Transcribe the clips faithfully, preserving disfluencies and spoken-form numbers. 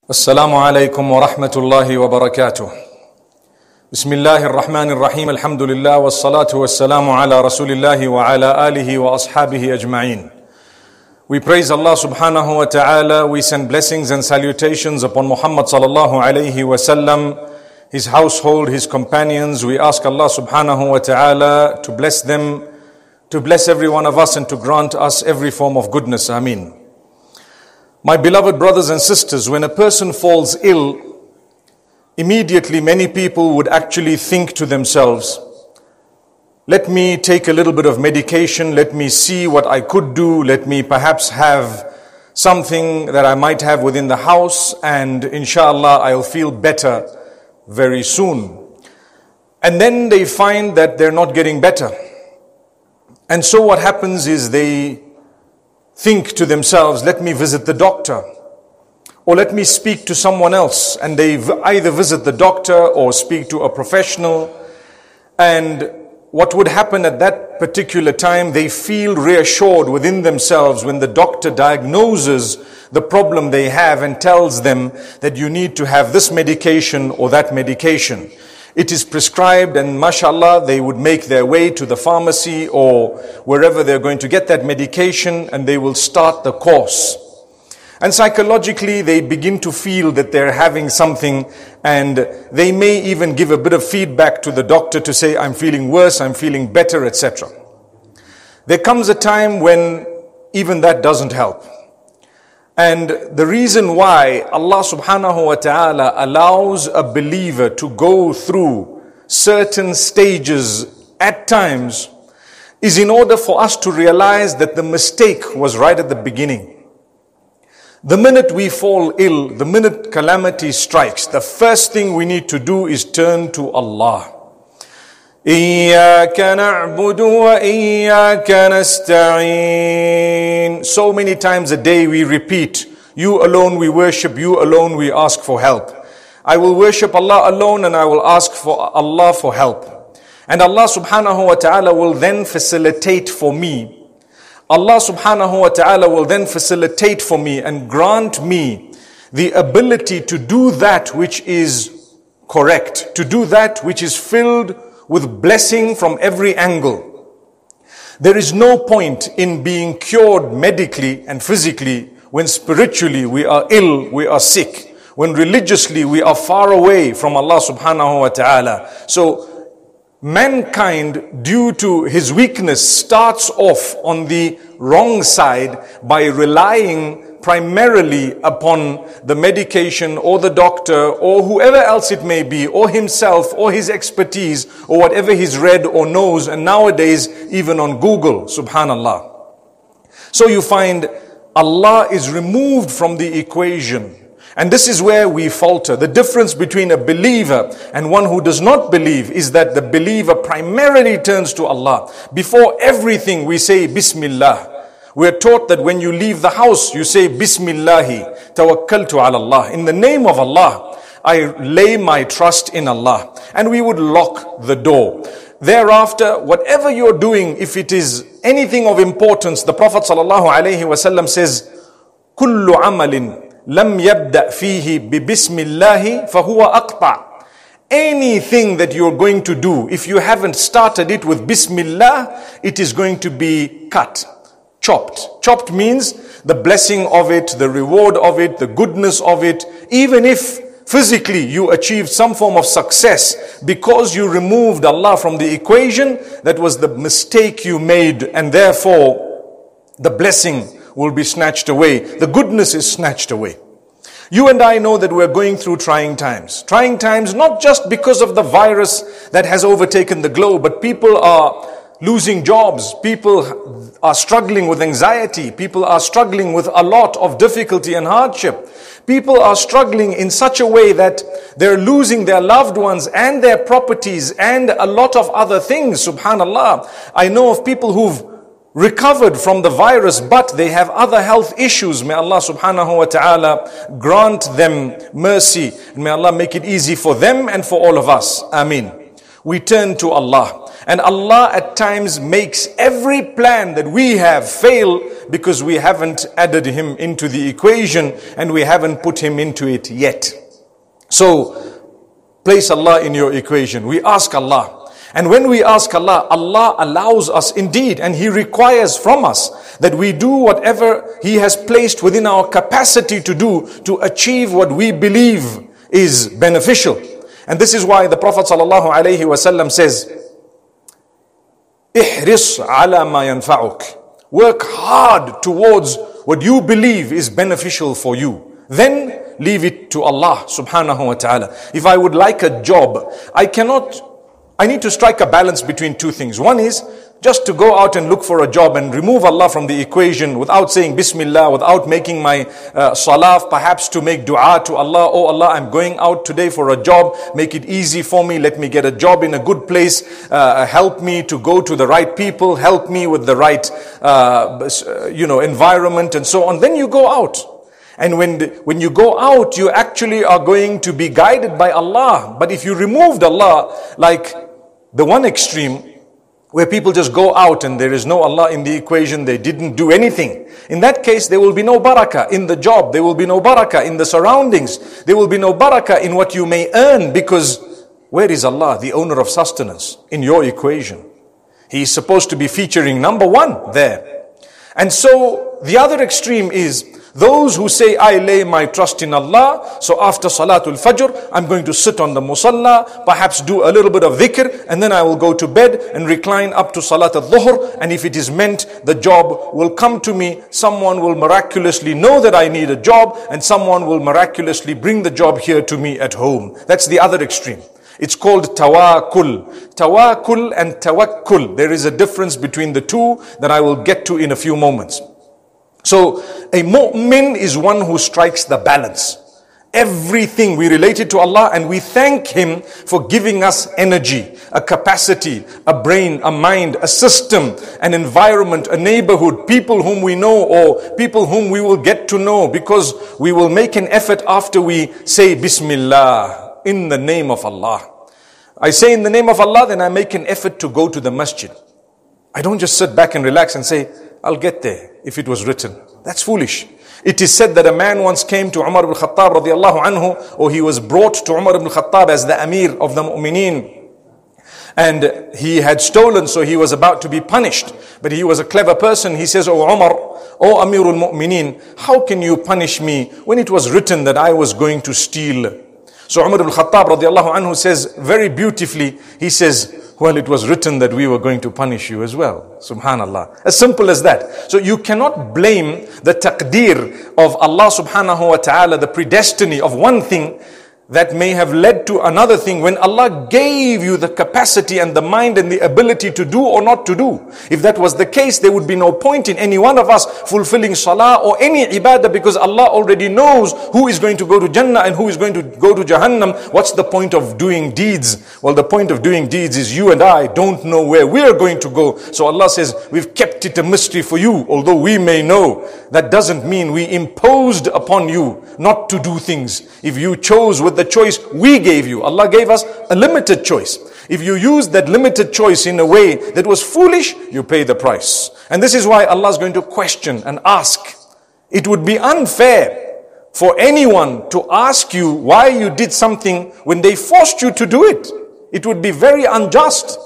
السلام عليكم ورحمة الله وبركاته. بسم الله الرحمن الرحيم. الحمد لله والصلاة والسلام على رسول الله وعلى آله وأصحابه أجمعين. We praise Allah subhanahu wa ta'ala. We send blessings and salutations upon Muhammad sallallahu alayhi wa sallam, his household, his companions. We ask Allah subhanahu wa ta'ala to bless them, to bless every one of us and to grant us every form of goodness. Ameen. My beloved brothers and sisters, when a person falls ill, immediately many people would actually think to themselves, let me take a little bit of medication, let me see what I could do, let me perhaps have something that I might have within the house, and inshallah I'll feel better very soon. And then they find that they're not getting better. And so what happens is they think to themselves, let me visit the doctor, or let me speak to someone else. And they either visit the doctor or speak to a professional. And what would happen at that particular time, they feel reassured within themselves when the doctor diagnoses the problem they have and tells them that you need to have this medication or that medication. It is prescribed, and mashallah, they would make their way to the pharmacy or wherever they're going to get that medication, and they will start the course. And psychologically, they begin to feel that they're having something, and they may even give a bit of feedback to the doctor to say, I'm feeling worse, I'm feeling better, et cetera. There comes a time when even that doesn't help. And the reason why Allah subhanahu wa ta'ala allows a believer to go through certain stages at times is in order for us to realize that the mistake was right at the beginning. The minute we fall ill, the minute calamity strikes, the first thing we need to do is turn to Allah. إِيَّاكَ نَعْبُدُ وَإِيَّاكَ نَسْتَعِينُ. So many times a day we repeat, you alone we worship, you alone we ask for help. I will worship Allah alone and I will ask for Allah for help. And Allah subhanahu wa ta'ala will then facilitate for me. Allah subhanahu wa ta'ala will then facilitate for me and grant me the ability to do that which is correct, to do that which is filled with blessing from every angle. There is no point in being cured medically and physically when spiritually we are ill, we are sick. When religiously we are far away from Allah subhanahu wa ta'ala. So mankind, due to his weakness, starts off on the wrong side by relying primarily upon the medication or the doctor or whoever else it may be, or himself or his expertise or whatever he's read or knows, and nowadays even on Google, subhanallah. So you find Allah is removed from the equation. And this is where we falter. The difference between a believer and one who does not believe is that the believer primarily turns to Allah. Before everything we say Bismillah. We are taught that when you leave the house, you say, Bismillahi, tawakkaltu ala Allah. In the name of Allah, I lay my trust in Allah. And we would lock the door. Thereafter, whatever you're doing, if it is anything of importance, the Prophet sallallahu alaihi wasallam says, Kullu amalin lam yabda fihi bi bismillahi fahuwa aqta'. Anything that you're going to do, if you haven't started it with Bismillah, it is going to be cut. Chopped. Chopped means the blessing of it, the reward of it, the goodness of it. Even if physically you achieved some form of success because you removed Allah from the equation, that was the mistake you made, and therefore the blessing will be snatched away. The goodness is snatched away. You and I know that we're going through trying times. Trying times not just because of the virus that has overtaken the globe, but people are losing jobs, people are struggling with anxiety, people are struggling with a lot of difficulty and hardship. People are struggling in such a way that they're losing their loved ones and their properties and a lot of other things, subhanallah. I know of people who've recovered from the virus, but they have other health issues. May Allah subhanahu wa ta'ala grant them mercy. And may Allah make it easy for them and for all of us. Ameen. we turn to Allah. And Allah at times makes every plan that we have fail because we haven't added Him into the equation and we haven't put Him into it yet. So, place Allah in your equation. We ask Allah. And when we ask Allah, Allah allows us indeed, and He requires from us that we do whatever He has placed within our capacity to do to achieve what we believe is beneficial. And this is why the Prophet ﷺ says, "Ihris ala ma yanfa'uk." Work hard towards what you believe is beneficial for you. Then leave it to Allah subhanahu wa ta'ala. If I would like a job, I cannot I need to strike a balance between two things. One is just to go out and look for a job and remove Allah from the equation without saying Bismillah, without making my uh, salah, perhaps to make dua to Allah. Oh Allah, I'm going out today for a job. Make it easy for me. Let me get a job in a good place. Uh, help me to go to the right people. Help me with the right, uh, you know, environment and so on. Then you go out. And when, the, when you go out, you actually are going to be guided by Allah. But if you removed Allah, like the one extreme, where people just go out and there is no Allah in the equation, they didn't do anything. In that case, there will be no barakah in the job. There will be no barakah in the surroundings. There will be no barakah in what you may earn, because where is Allah, the owner of sustenance, in your equation? He is supposed to be featuring number one there. And so the other extreme is those who say, I lay my trust in Allah, so after Salatul Fajr, I'm going to sit on the musalla, perhaps do a little bit of dhikr, and then I will go to bed and recline up to Salat al-Dhuhr, and if it is meant, the job will come to me. Someone will miraculously know that I need a job, and someone will miraculously bring the job here to me at home. That's the other extreme. It's called tawakkul. Tawakkul and tawakkul. There is a difference between the two that I will get to in a few moments. So, a mu'min is one who strikes the balance. Everything we relate it to Allah, and we thank Him for giving us energy, a capacity, a brain, a mind, a system, an environment, a neighborhood, people whom we know or people whom we will get to know, because we will make an effort after we say Bismillah, in the name of Allah. I say in the name of Allah, then I make an effort to go to the masjid. I don't just sit back and relax and say, I'll get there if it was written. That's foolish. It is said that a man once came to Umar ibn Khattab radiallahu anhu, or he was brought to Umar ibn Khattab as the Amir of the Mu'mineen. And he had stolen, so he was about to be punished. But he was a clever person. He says, Oh Umar, O Amirul Mu'mineen, how can you punish me when it was written that I was going to steal? So Umar ibn Khattab radiallahu anhu says very beautifully, he says, well, it was written that we were going to punish you as well. Subhanallah. As simple as that. So you cannot blame the taqdeer of Allah subhanahu wa ta'ala, the predestiny of one thing that may have led to another thing, when Allah gave you the capacity and the mind and the ability to do or not to do. If that was the case, there would be no point in any one of us fulfilling salah or any ibadah, because Allah already knows who is going to go to Jannah and who is going to go to Jahannam. What's the point of doing deeds? Well, the point of doing deeds is you and I don't know where we are going to go. So Allah says, we've kept it a mystery for you, although we may know. That doesn't mean we imposed upon you not to do things. If you chose with the choice we gave you, Allah gave us a limited choice. If you use that limited choice in a way that was foolish, you pay the price. And this is why Allah is going to question and ask. It would be unfair for anyone to ask you why you did something when they forced you to do it. It would be very unjust.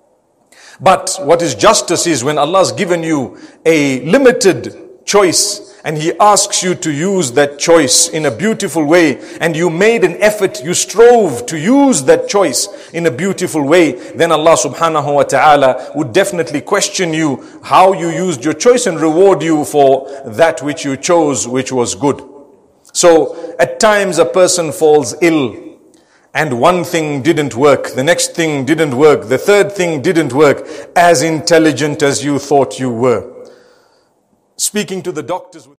But what is justice is when Allah has given you a limited choice, and He asks you to use that choice in a beautiful way, and you made an effort, you strove to use that choice in a beautiful way, then Allah subhanahu wa ta'ala would definitely question you how you used your choice and reward you for that which you chose, which was good. So at times a person falls ill, and one thing didn't work, the next thing didn't work, the third thing didn't work, as intelligent as you thought you were. Speaking to the doctors with